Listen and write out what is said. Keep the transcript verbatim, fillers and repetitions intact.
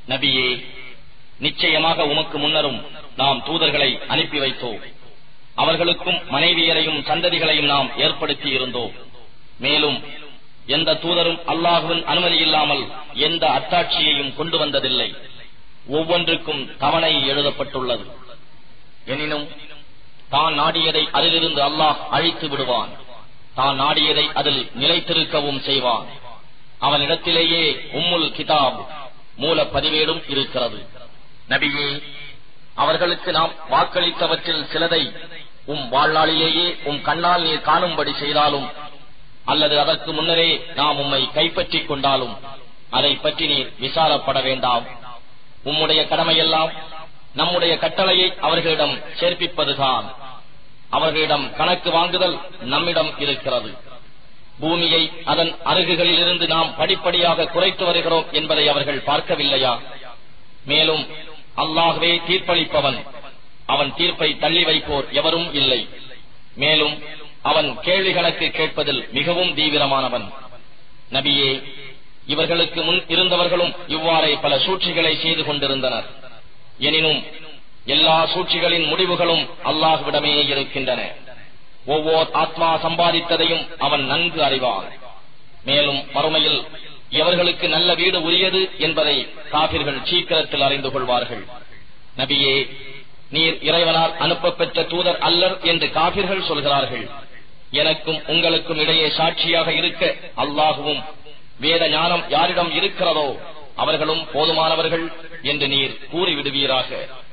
நபியே, நிச்சயமாக உமக்கு முன்னரும் நாம் தூதர்களை அனுப்பி வைத்தோம். அவர்களுக்கும் மனைவியரையும் சந்ததிகளையும் நாம் ஏற்படுத்தி இருந்தோம். மேலும் எந்த தூதரும் அல்லாஹ்வின் அனுமதி இல்லாமல் எந்த அத்தாட்சியையும் கொண்டு வந்ததில்லை. ஒவ்வொன்றுக்கும் தவணை எழுதப்பட்டுள்ளது. எனினும் தான் நாடியதை அதிலிருந்து அல்லாஹ் அழித்து விடுவான். தான் நாடியதை அதில் நிலைத்திருக்கவும் செய்வான். அவனிடத்திலேயே உம்முல் கிதாப் மூல பதிவேடும் இருக்கிறது. நபியே, அவர்களுக்கு நாம் வாக்களித்தவற்றில் சிலதை உம் வாழ்நாளிலேயே உம் கண்ணால் நீர் காணும்படி செய்தாலும் அல்லது அதற்கு முன்னரே நாம் உம்மை கைப்பற்றிக் கொண்டாலும் அதை பற்றி நீர் விசாரப்பட வேண்டாம். உம்முடைய கடமையெல்லாம் நம்முடைய கட்டளையை அவர்களிடம் சேர்ப்பிப்பதுதான். அவர்களிடம் கணக்கு வாங்குதல் நம்மிடம் இருக்கிறது. பூமியை அதன் அருகுகளிலிருந்து நாம் படிப்படியாக குறைத்து வருகிறோம் என்பதை அவர்கள் பார்க்கவில்லையா? மேலும் அல்லாஹ்வே தீர்ப்பளிப்பவன். அவன் தீர்ப்பை தள்ளி வைப்போர் எவரும் இல்லை. மேலும் அவன் கேள்வி கணக்கு கேட்பதில் மிகவும் தீவிரமானவன். நபியே, இவர்களுக்கு முன் இருந்தவர்களும் இவ்வாறே பல சூழ்ச்சிகளை செய்து கொண்டிருந்தனர். எனினும் எல்லா சூழ்ச்சிகளின் முடிவுகளும் அல்லாஹ்விடமே இருக்கின்றன. ஒவ்வொரு ஆத்மா சம்பாதித்ததையும் அவன் நன்கு அறிவான். மேலும் மறுமையில் எவர்களுக்கு நல்ல வீடு உரியது என்பதை காபிர்கள் சீக்கிரத்தில் அறிந்து கொள்வார்கள். நபியே, நீர் இறைவனால் அனுப்ப பெற்ற தூதர் அல்லர் என்று காபிர்கள் சொல்கிறார்கள். எனக்கும் உங்களுக்கும் இடையே சாட்சியாக இருக்க அல்லாஹுவும் வேத ஞானம் யாரிடம் இருக்கிறதோ அவர்களும் போதுமானவர்கள் என்று நீர் கூறிவிடுவீராக.